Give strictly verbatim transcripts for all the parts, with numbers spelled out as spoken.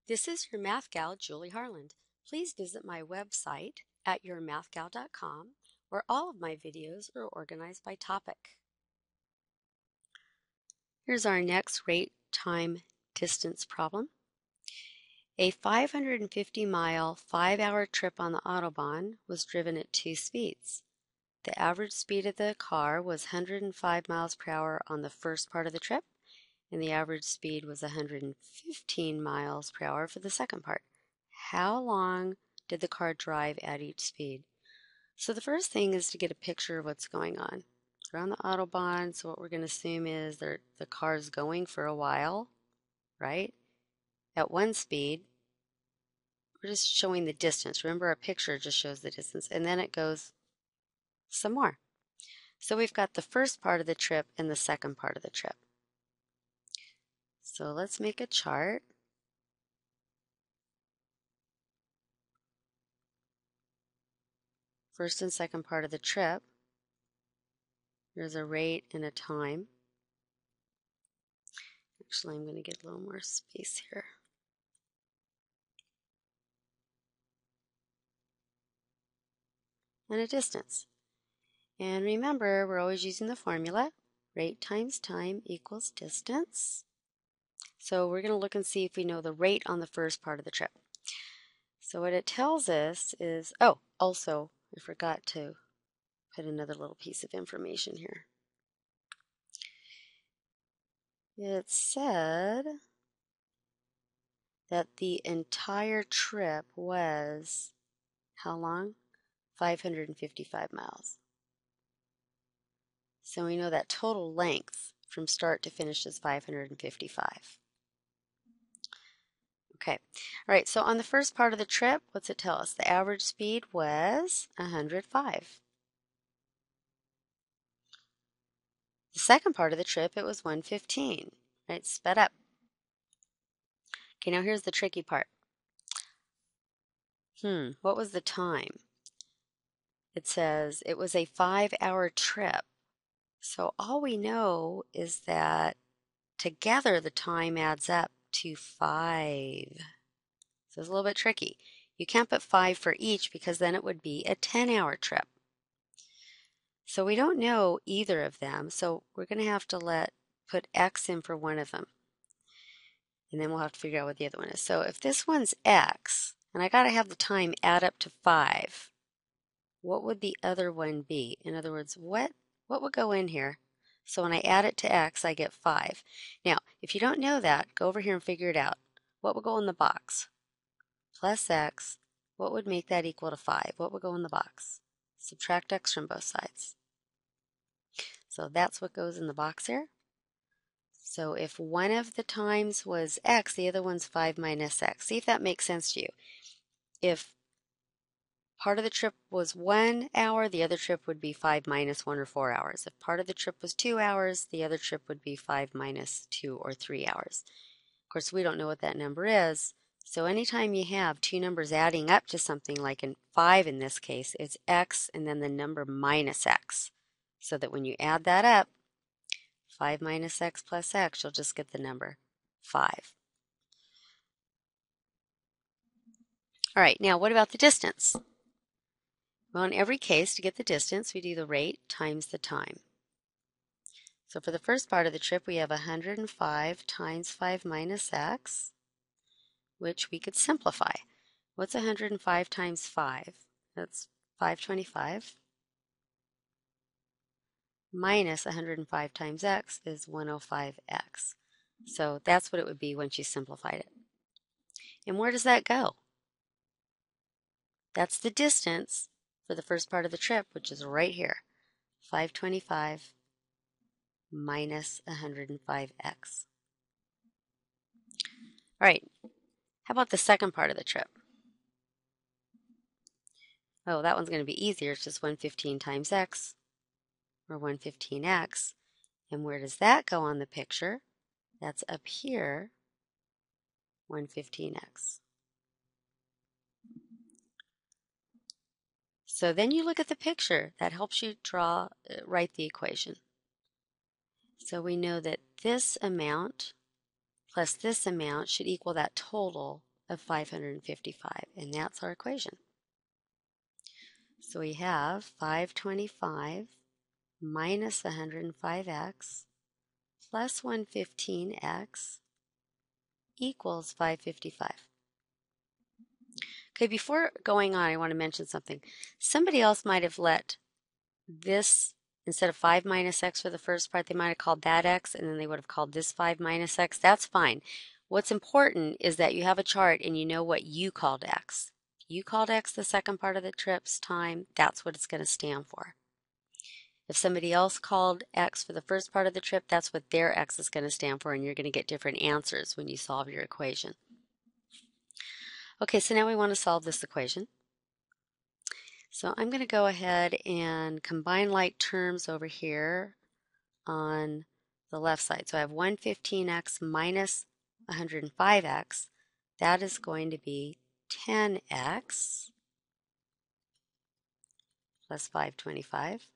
This is your math gal, Julie Harland. Please visit my website at your math gal dot com, where all of my videos are organized by topic. Here's our next rate, time, distance problem. A five hundred fifty mile, five hour trip on the Autobahn was driven at two speeds. The average speed of the car was one hundred five miles per hour on the first part of the trip, and the average speed was one hundred fifteen miles per hour for the second part. How long did the car drive at each speed? So the first thing is to get a picture of what's going on. They're on the Autobahn, so what we're going to assume is the car's going for a while, right? At one speed, we're just showing the distance. Remember, our picture just shows the distance, and then it goes some more. So we've got the first part of the trip and the second part of the trip. So let's make a chart. First and second part of the trip. There's a rate and a time. Actually, I'm going to get a little more space here. And a distance. And remember, we're always using the formula. Rate times time equals distance. So we're going to look and see if we know the rate on the first part of the trip. So what it tells us is, oh, also, I forgot to put another little piece of information here. It said that the entire trip was, how long? five hundred fifty-five miles. So we know that total length from start to finish is five hundred fifty-five. Okay, all right, so on the first part of the trip, what's it tell us? The average speed was one hundred five. The second part of the trip, it was one fifteen, right? Sped up. Okay, now here's the tricky part. Hmm, what was the time? It says it was a five-hour trip. So all we know is that together the time adds up to five. So it's a little bit tricky. You can't put five for each because then it would be a ten-hour trip. So we don't know either of them, so we're going to have to let put X in for one of them. And then we'll have to figure out what the other one is. So if this one's X, and I got to have the time add up to five, what would the other one be? In other words, what, what would go in here? So when I add it to X, I get five. Now, if you don't know that, go over here and figure it out. What would go in the box? Plus X, what would make that equal to five? What would go in the box? Subtract X from both sides. So that's what goes in the box here. So if one of the times was X, the other one's five minus X. See if that makes sense to you. If part of the trip was one hour, the other trip would be five minus one or four hours. If part of the trip was two hours, the other trip would be five minus two or three hours. Of course, we don't know what that number is. So anytime you have two numbers adding up to something, like in five in this case, it's X and then the number minus X. So that when you add that up, five minus X plus X, you'll just get the number five. All right, now what about the distance? Well, in every case, to get the distance, we do the rate times the time. So for the first part of the trip, we have one hundred five times five minus X, which we could simplify. What's one hundred five times five? That's five hundred twenty-five. Minus one hundred five times X is one hundred five X. So that's what it would be once you simplified it. And where does that go? That's the distance for the first part of the trip, which is right here. five hundred twenty-five minus one hundred five X. All right, how about the second part of the trip? Oh, that one's going to be easier. It's just one hundred fifteen times X, or one hundred fifteen X. And where does that go on the picture? That's up here, one hundred fifteen X. So then you look at the picture. That helps you draw, uh, write the equation. So we know that this amount plus this amount should equal that total of five hundred fifty-five, and that's our equation. So we have five hundred twenty-five minus one hundred five x plus one hundred fifteen x equals five hundred fifty-five. Okay, before going on, I want to mention something. Somebody else might have let this, instead of five minus x for the first part, they might have called that x, and then they would have called this five minus x. That's fine. What's important is that you have a chart and you know what you called x. You called x the second part of the trip's time, that's what it's going to stand for. If somebody else called x for the first part of the trip, that's what their x is going to stand for, and you're going to get different answers when you solve your equation. Okay, so now we want to solve this equation. So I'm going to go ahead and combine like terms over here on the left side. So I have one hundred fifteen x minus one hundred five x. That is going to be ten x plus five hundred twenty-five.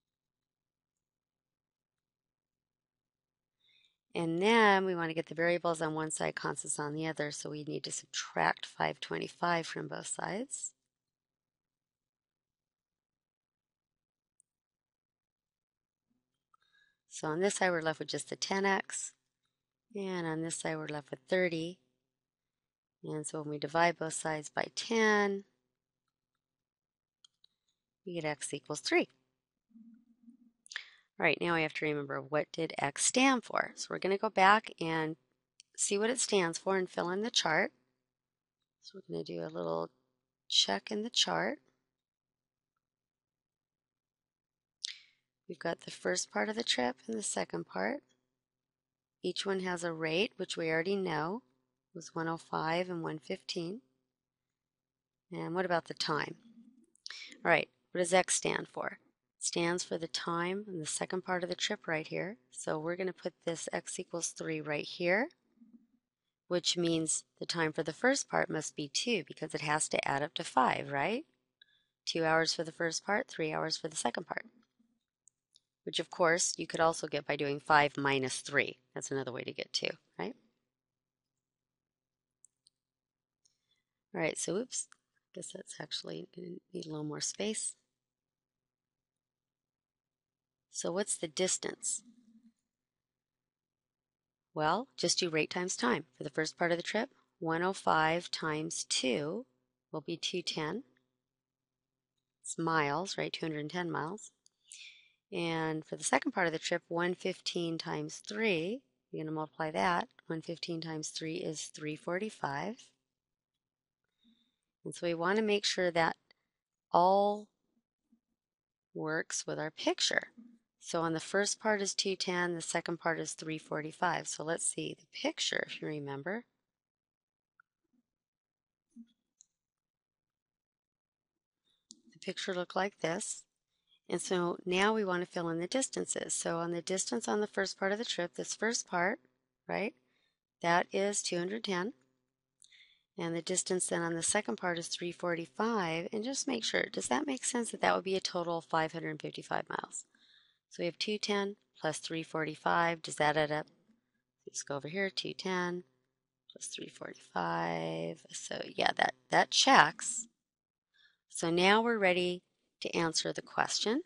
And then we want to get the variables on one side, constants on the other, so we need to subtract five hundred twenty-five from both sides. So on this side we're left with just the ten x, and on this side we're left with thirty. And so when we divide both sides by ten, we get x equals three. All right, now we have to remember, what did x stand for? So we're going to go back and see what it stands for and fill in the chart. So we're going to do a little check in the chart. We've got the first part of the trip and the second part. Each one has a rate, which we already know was one oh five and one hundred fifteen. And what about the time? All right, what does x stand for? It stands for the time in the second part of the trip right here. So we're going to put this x equals three right here, which means the time for the first part must be two because it has to add up to five, right? Two hours for the first part, three hours for the second part. Which of course you could also get by doing five minus three. That's another way to get two, right? All right, so oops, I guess that's actually going to need a little more space. So what's the distance? Well, just do rate times time. For the first part of the trip, one oh five times two will be two hundred ten. It's miles, right? two hundred ten miles. And for the second part of the trip, one hundred fifteen times three, you're going to multiply that. one hundred fifteen times three is three hundred forty-five. And so we want to make sure that all works with our picture. So on the first part is two hundred ten, the second part is three hundred forty-five. So let's see the picture, if you remember. The picture looked like this. And so now we want to fill in the distances. So on the distance on the first part of the trip, this first part, right, that is two hundred ten. And the distance then on the second part is three hundred forty-five. And just make sure, does that make sense that that would be a total of five hundred fifty-five miles? So we have two hundred ten plus three hundred forty-five. Does that add up? Let's go over here, two hundred ten plus three hundred forty-five. So yeah, that, that checks. So now we're ready to answer the question.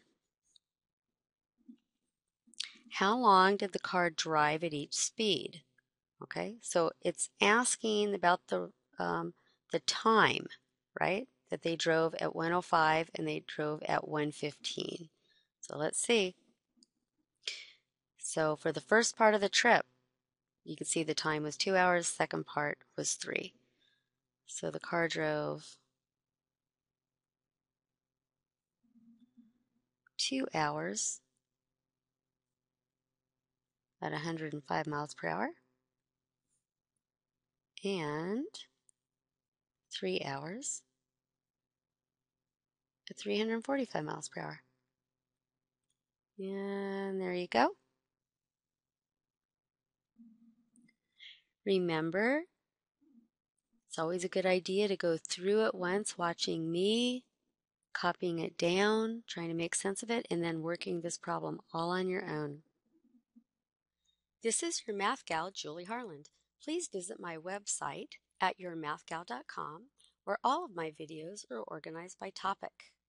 How long did the car drive at each speed? Okay, so it's asking about the um, the time, right, that they drove at one oh five and they drove at one fifteen. So let's see. So for the first part of the trip, you can see the time was two hours, second part was three. So the car drove two hours at one hundred five miles per hour and three hours at three hundred forty-five miles per hour. And there you go. Remember, it's always a good idea to go through it once, watching me, copying it down, trying to make sense of it, and then working this problem all on your own. This is your math gal, Julie Harland. Please visit my website at your math gal dot com, where all of my videos are organized by topic.